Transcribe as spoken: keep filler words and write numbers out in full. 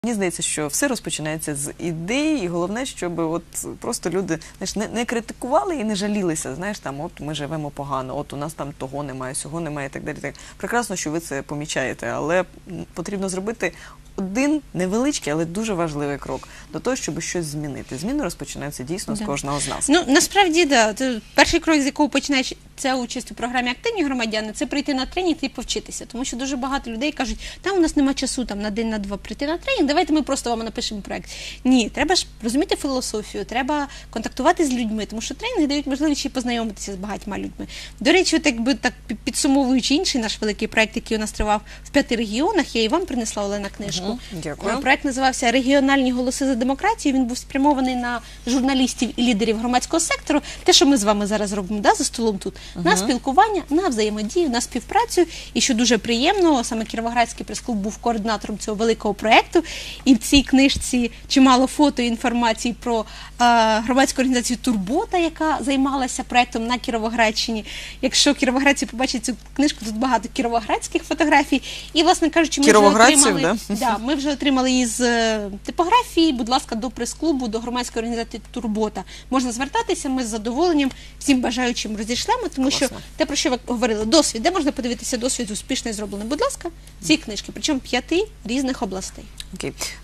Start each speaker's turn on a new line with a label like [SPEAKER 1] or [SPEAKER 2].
[SPEAKER 1] Мені здається, що все розпочинається з ідеї, і головне, щоб от просто люди, знаєш, не, не критикували і не жалілися, знаєш, там, от ми живемо погано, от у нас там того немає, сього немає і так далі. Так. Прекрасно, що ви це помічаєте, але потрібно зробити один невеличкий, але дуже важливий крок до того, щоб щось змінити. Зміни розпочинаються дійсно
[SPEAKER 2] Да.
[SPEAKER 1] з кожного з нас.
[SPEAKER 2] Ну, насправді, да. Це перший крок, з якого починається участь у програмі «Активні громадяни», це прийти на тренінг і повчитися. Тому що дуже багато людей кажуть, там у нас немає часу там, на день, на два прийти на тренінг, давайте ми просто вам напишемо проєкт. Ні, треба ж розуміти філософію, треба контактувати з людьми, тому що тренінги дають можливість ще познайомитися з багатьма людьми. До речі, от якби так підсумовуючи інший наш великий проєкт, який у нас тривав в п'яти регіонах, я і вам принесла, Олена, книжку.
[SPEAKER 1] Угу, дякую.
[SPEAKER 2] Проєкт називався «Регіональні голоси за демократію». Він був спрямований на журналістів і лідерів громадського сектору. Те, що ми з вами зараз робимо, да, за столом тут. Uh-huh. На спілкування, на взаємодію, на співпрацю. І що дуже приємно, саме Кіровоградський прес-клуб був координатором цього великого проєкту. І в цій книжці чимало фото і інформації про е, громадську організацію «Турбота», яка займалася проєктом на Кіровоградщині. Якщо кіровоградці побачать цю книжку, тут багато кіровоградських фотографій. І, власне кажучи, ми вже отримали,
[SPEAKER 1] да?
[SPEAKER 2] Да, ми вже отримали із е, типографії, будь ласка, до прес-клубу, до громадської організації «Турбота». Можна звертатися, ми з задоволенням всім бажаючим розійшлемо, тому Класно. Що те, про що ви говорили, досвід, де можна подивитися досвід успішно зроблений, будь ласка, ці книжки, причому п'яти різних областей.
[SPEAKER 1] Окей.